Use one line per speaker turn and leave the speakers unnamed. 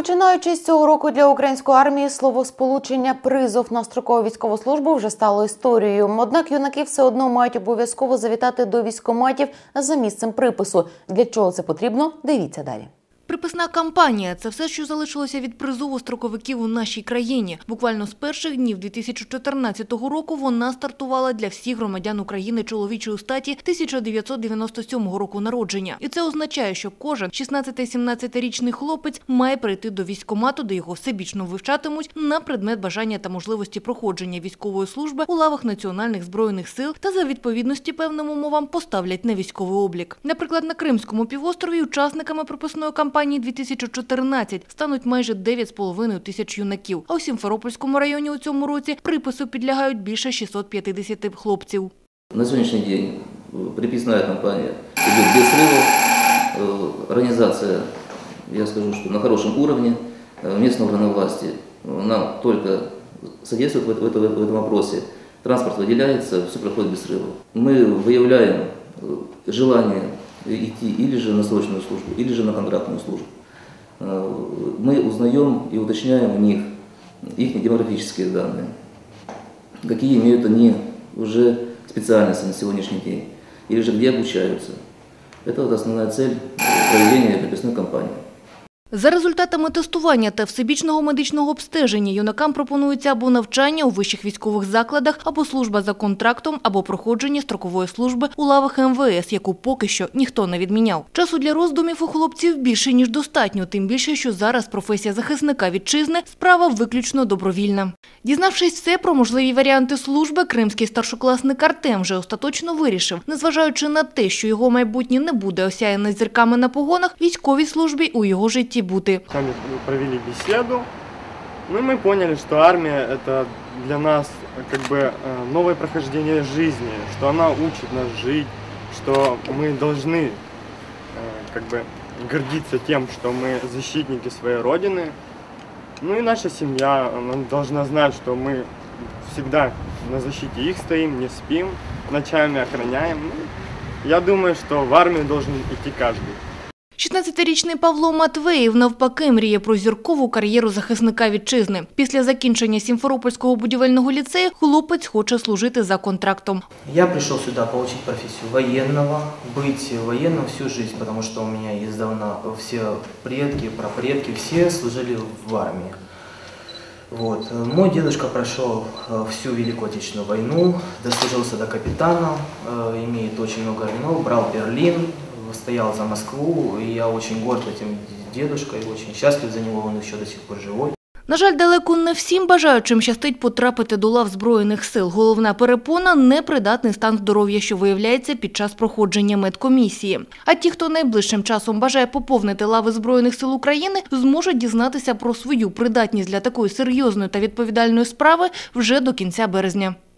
Починаючи з цього року для української армії словосполучення «призов» на строкову військову службу вже стало історією. Однак юнаки все одно мають обов'язково завітати до військкоматів за місцем припису. Для чого це потрібно? Дивіться далі.
Приписна кампанія – це все, що залишилося від призову строковиків у нашій країні. Буквально з перших днів 2014 року вона стартувала для всіх громадян України чоловічої статі 1997 року народження. І це означає, що кожен 16-17-річний хлопець має прийти до військкомату, де його всебічно вивчатимуть на предмет бажання та можливості проходження військової служби у лавах Національних збройних сил та за відповідності певним умовам поставлять на військовий облік. Наприклад, на Кримському півострові учасниками приписної кампанії 2014 стануть майже 9,5 тисяч юнаків. А у Сімферопольському районі у цьому році припису підлягають більше 650 хлопців.
На сьогоднішній день приписна кампанія йде без сриву. Організація, я скажу, що на хорошому рівні. Місцеві органи власті нам тільки содействують в цьому вопросе. Транспорт виділяється, все проходить без сриву. Ми виявляємо желание идти или же на срочную службу, или же на контрактную службу. Мы узнаем и уточняем у них их демографические данные, какие имеют они уже специальности на сегодняшний день, или же где обучаются. Это вот основная цель проведения приписной кампании.
За результатами тестування та всебічного медичного обстеження юнакам пропонується або навчання у вищих військових закладах, або служба за контрактом, або проходження строкової служби у лавах МВС, яку поки що ніхто не відміняв. Часу для роздумів у хлопців більше, ніж достатньо, тим більше, що зараз професія захисника вітчизни – справа виключно добровільна. Дізнавшись все про можливі варіанти служби, кримський старшокласник Артем вже остаточно вирішив, незважаючи на те, що його майбутнє не буде осяяне зірками на погонах, військовій службі у його житті бути.
Сами провели беседу, и мы поняли, что армия – это для нас как бы новое прохождение жизни, что она учит нас жить, что мы должны как бы гордиться тем, что мы защитники своей родины. Ну и наша семья она должна знать, что мы всегда на защите их стоим, не спим, ночами охраняем. Я думаю, что в армию должен идти каждый.
16-річний Павло Матвеєв навпаки мріє про зіркову кар'єру захисника вітчизни. Після закінчення Сімферопольського будівельного ліцею хлопець хоче служити за контрактом.
Я прийшов сюди отримати професію воєнного, бути воєнним всю життя, тому що у мене іздавна всі предки, прапредки, всі служили в армії. Вот. Мой дедушка прошел всю Великую Отечественную войну, дослужился до капитана, имеет очень много орденов, брал Берлин, стоял за Москву, и я очень горд этим дедушкой, очень счастлив за него, он еще до сих пор живой.
На жаль, далеко не всім бажаючим щастить потрапити до лав Збройних сил. Головна перепона – непридатний стан здоров'я, що виявляється під час проходження медкомісії. А ті, хто найближчим часом бажає поповнити лави Збройних сил України, зможуть дізнатися про свою придатність для такої серйозної та відповідальної справи вже до кінця березня.